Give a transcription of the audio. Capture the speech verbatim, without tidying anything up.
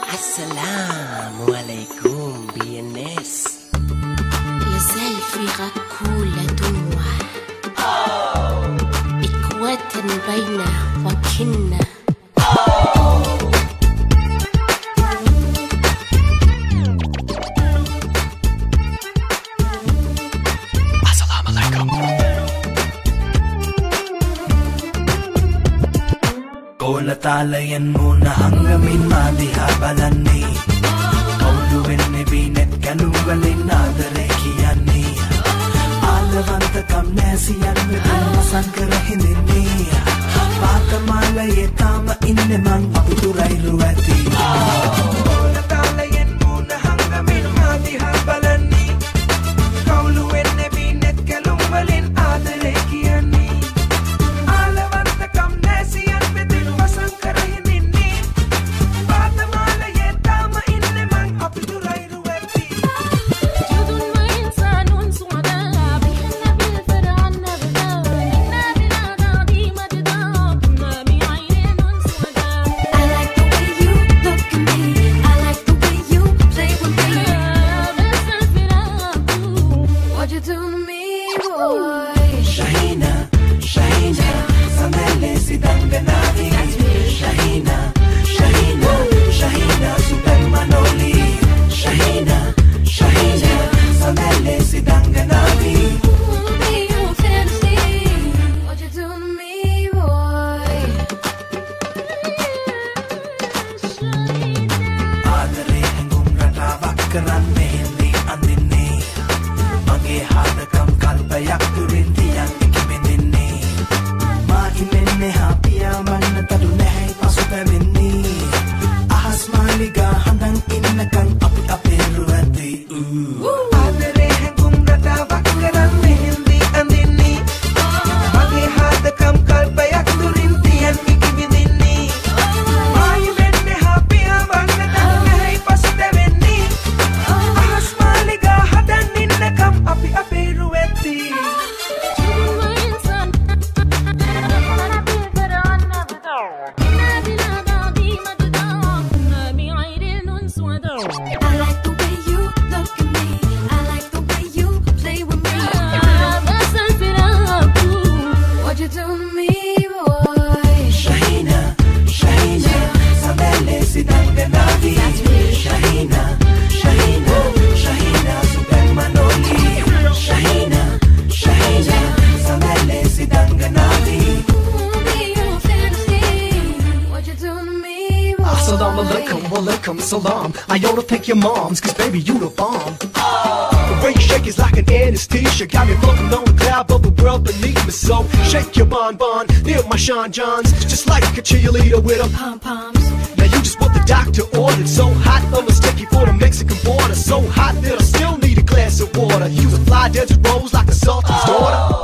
Assalamualaikum B N S. لازال في غكولة دموع إخوة بين وكنا Talayan mo na hanggamin madihabalan ni Kauluin ni binet kalubalin na darekiyan ni Alavanta kamnesiyan medin masan karahinin ni Bata malaye tama inemang maputuray ruwati Talayan mo na hanggamin madihabalan ni Kauluin ni binet kalubalin na darekiyan ni Shaheena, Shaheena, samele sidang ganari. Shaheena, Shaheena, Shaheena, super manoli. Shaheena, Shaheena, samele sidang ganari. Be your fantasy, what you do to me, boy. Adare hengum ratawak karan mehindi andini. Mage hada kam kalpayak turin tiyan ikimindini. Ma imenne hapiya manna tadu nahay pasupemini. Ahas maliga handang innakan api api ruwati. Adare hengum ratawak karan mehindi andini. Mage hada kam kalpayak turin tiyan ikimindini. Ma imenne hapiya manna tadu nahay pasupemini. Ahas maliga handang innakan api api ruwati. I like the way you look at me. I like the way you play with me. What you do to me, boy? Shaheena, Shaheena, samele sidang ganari. Shaheena, Shaheena, Shaheena, super manoli. Shaheena, Shaheena, samele sidang ganari. Be your fantasy, what you do to me, boy? Assalamu alaikum, walaikum salam. I ought to thank your moms, cause baby you the bomb. The way you shake is like an anesthesia. Got me floating on the cloud of the world beneath me. So shake your bonbon, near my Sean Johns. Just like a cheerleader with a Pom-poms. Now you just what the doctor ordered. So hot, almost sticky for the Mexican border. So hot that I still need a glass of water. You a fly desert rose like a sultan's daughter.